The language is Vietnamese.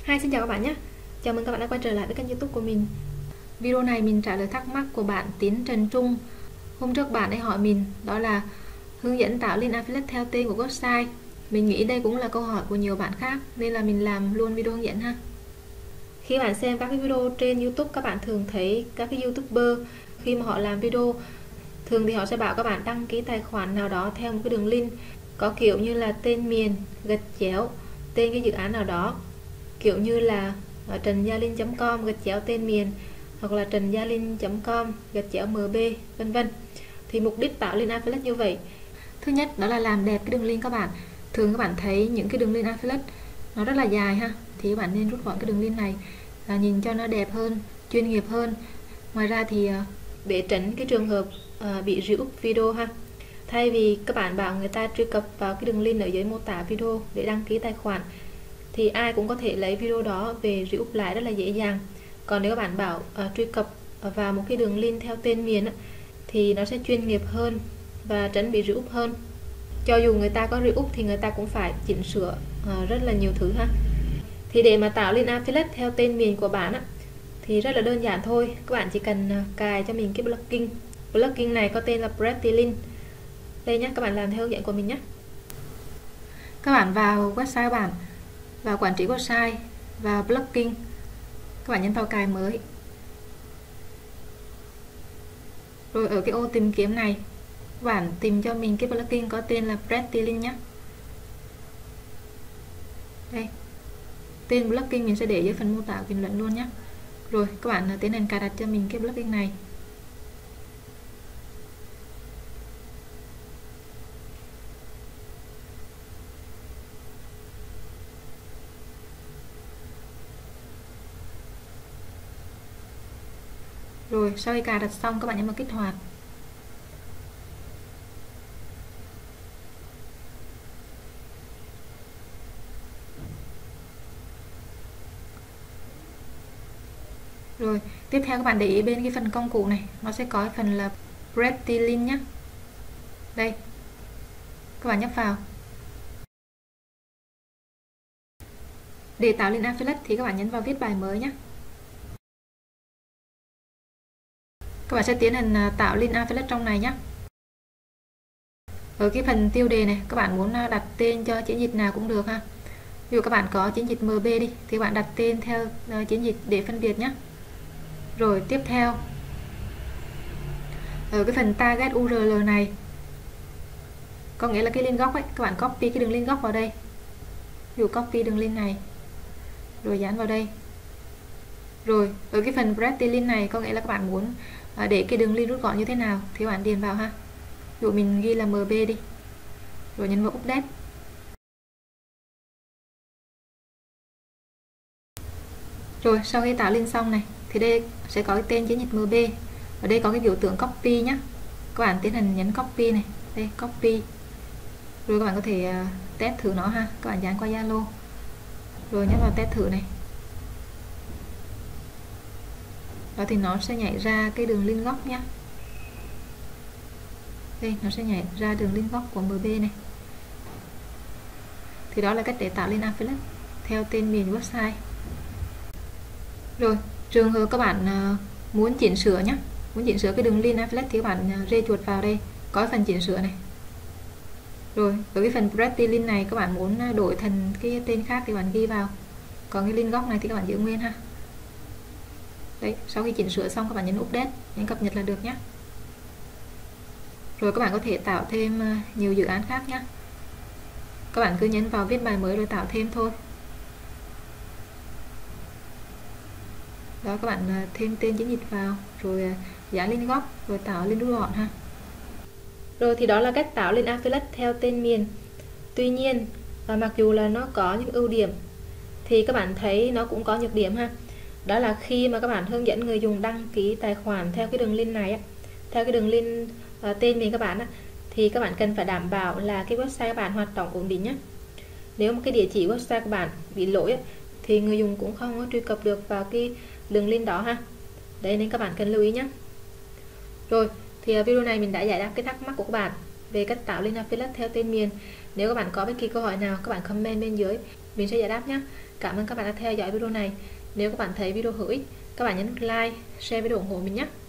Xin chào các bạn nhé. Chào mừng các bạn đã quay trở lại với kênh YouTube của mình. Video này mình trả lời thắc mắc của bạn Tín Trần Trung. Hôm trước bạn ấy hỏi mình đó là hướng dẫn tạo link affiliate theo tên của website. Mình nghĩ đây cũng là câu hỏi của nhiều bạn khác nên là mình làm luôn video hướng dẫn ha. Khi bạn xem các cái video trên YouTube, các bạn thường thấy các cái YouTuber khi mà họ làm video, thường thì họ sẽ bảo các bạn đăng ký tài khoản nào đó theo một cái đường link có kiểu như là tên miền gạch chéo tên cái dự án nào đó, kiểu như là trần-gia-linh.com gạch chéo tên miền hoặc là trần-gia-linh.com gạch chéo mb vân vân. Thì mục đích tạo link affiliate như vậy, thứ nhất đó là làm đẹp cái đường link các bạn. Thường các bạn thấy những cái đường link affiliate nó rất là dài ha, thì các bạn nên rút gọn cái đường link này nhìn cho nó đẹp hơn, chuyên nghiệp hơn. Ngoài ra thì để tránh cái trường hợp bị review video ha, thay vì các bạn bảo người ta truy cập vào cái đường link ở dưới mô tả video để đăng ký tài khoản, thì ai cũng có thể lấy video đó về review lại rất là dễ dàng. Còn nếu các bạn bảo truy cập vào một cái đường link theo tên miền thì nó sẽ chuyên nghiệp hơn và tránh bị review hơn. Cho dù người ta có review thì người ta cũng phải chỉnh sửa rất là nhiều thứ ha. Thì để mà tạo link affiliate theo tên miền của bạn thì rất là đơn giản thôi. Các bạn chỉ cần cài cho mình cái plugin này có tên là Pretty Link. Đây nhé, các bạn làm theo hướng dẫn của mình nhé. Các bạn vào website bạn, vào quản trị website, vào plugin, các bạn nhấn vào cài mới. Rồi ở cái ô tìm kiếm này, các bạn tìm cho mình cái plugin có tên là Pretty Link nhé. Đây, tên plugin mình sẽ để dưới phần mô tả bình luận luôn nhé. Rồi các bạn tiến hành cài đặt cho mình cái plugin này. Rồi sau khi cài đặt xong, các bạn nhấn vào kích hoạt. Rồi tiếp theo các bạn để ý bên cái phần công cụ này, nó sẽ có phần là Pretty Link nhé. Đây, các bạn nhấp vào. Để tạo link affiliate thì các bạn nhấn vào viết bài mới nhé. Các bạn sẽ tiến hành tạo link affiliate trong này nhé. Ở cái phần tiêu đề này, các bạn muốn đặt tên cho chiến dịch nào cũng được ha. Ví dụ các bạn có chiến dịch MB đi thì các bạn đặt tên theo chiến dịch để phân biệt nhé. Rồi tiếp theo, ở cái phần target URL này, có nghĩa là cái link gốc ấy, các bạn copy cái đường link gốc vào đây. Ví dụ copy đường link này rồi dán vào đây. Rồi ở cái phần Pretty Link này, có nghĩa là các bạn muốn để cái đường link rút gọn như thế nào thì các bạn điền vào ha. Ví dụ mình ghi là MB đi, rồi nhấn vào update. Rồi sau khi tạo link xong này thì đây sẽ có cái tên chiến dịch MB. Ở đây có cái biểu tượng copy nhé. Các bạn tiến hành nhấn copy này, đây copy. Rồi các bạn có thể test thử nó ha. Các bạn dán qua Zalo. Rồi nhấn vào test thử này. Đó thì nó sẽ nhảy ra cái đường link gốc nhé. Đây nó sẽ nhảy ra đường link gốc của MB này. Thì đó là cách để tạo link affiliate theo tên miền website. Rồi trường hợp các bạn muốn chỉnh sửa nhé, muốn chỉnh sửa cái đường link affiliate thì các bạn rê chuột vào đây, có phần chỉnh sửa này. Rồi ở cái phần Pretty Link này, các bạn muốn đổi thành cái tên khác thì bạn ghi vào, còn cái link gốc này thì các bạn giữ nguyên ha. Đấy, sau khi chỉnh sửa xong các bạn nhấn update, nhấn cập nhật là được nhé. Rồi các bạn có thể tạo thêm nhiều dự án khác nhé. Các bạn cứ nhấn vào viết bài mới rồi tạo thêm thôi. Đó, các bạn thêm tên chiến dịch vào, rồi dán link gốc, rồi tạo link rút gọn ha. Rồi thì đó là cách tạo link affiliate theo tên miền. Tuy nhiên mặc dù là nó có những ưu điểm thì các bạn thấy nó cũng có nhược điểm ha. Đó là khi mà các bạn hướng dẫn người dùng đăng ký tài khoản theo cái đường link này theo cái đường link tên miền các bạn thì các bạn cần phải đảm bảo là cái website các bạn hoạt động ổn định nhé. Nếu mà cái địa chỉ website của bạn bị lỗi thì người dùng cũng không có truy cập được vào cái đường link đó ha. Đấy, nên các bạn cần lưu ý nhé. Rồi thì video này mình đã giải đáp cái thắc mắc của các bạn về cách tạo link affiliate theo tên miền. Nếu các bạn có bất kỳ câu hỏi nào, các bạn comment bên dưới. mình sẽ giải đáp nhé. Cảm ơn các bạn đã theo dõi video này. Nếu các bạn thấy video hữu ích, các bạn nhấn nút like, share video ủng hộ mình nhé.